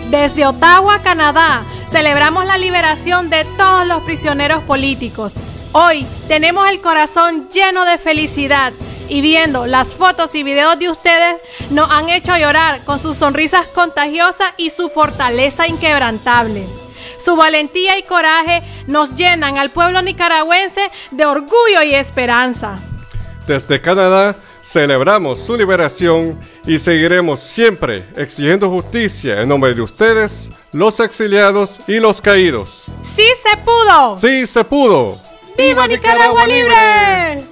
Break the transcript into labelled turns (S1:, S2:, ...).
S1: Desde Ottawa, Canadá, celebramos la liberación de todos los prisioneros políticos. Hoy tenemos el corazón lleno de felicidad y viendo las fotos y videos de ustedes nos han hecho llorar con sus sonrisas contagiosas y su fortaleza inquebrantable. Su valentía y coraje nos llenan al pueblo nicaragüense de orgullo y esperanza.
S2: Desde Canadá celebramos su liberación y seguiremos siempre exigiendo justicia en nombre de ustedes, los exiliados y los caídos.
S1: ¡Sí se pudo!
S2: ¡Sí se pudo!
S1: ¡Viva Nicaragua Libre!